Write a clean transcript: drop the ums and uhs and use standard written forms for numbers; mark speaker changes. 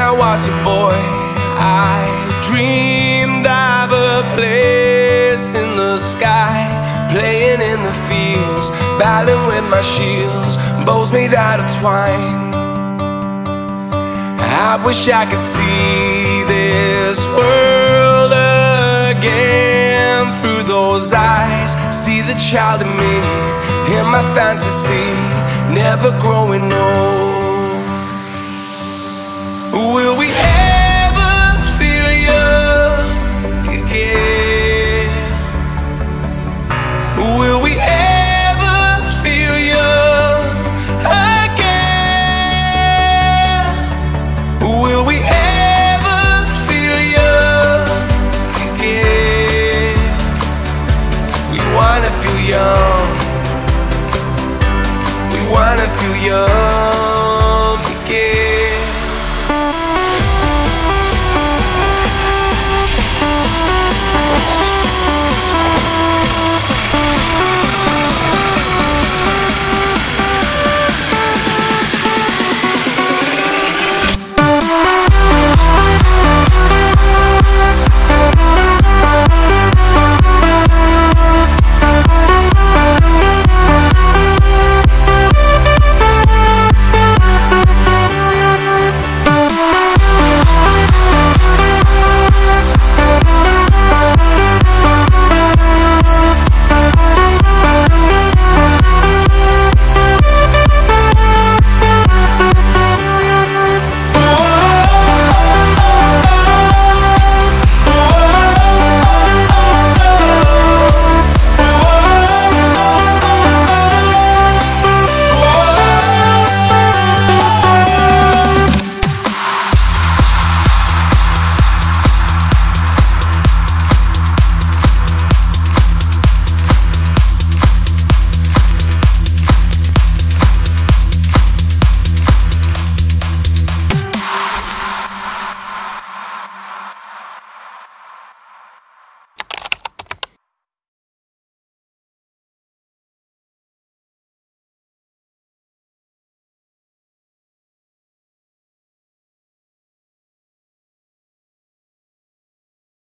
Speaker 1: I was a boy, I dreamed of a place in the sky, playing in the fields, battling with my shields, bows made out of twine. I wish I could see this world again through those eyes, see the child in me, in my fantasy, never growing old.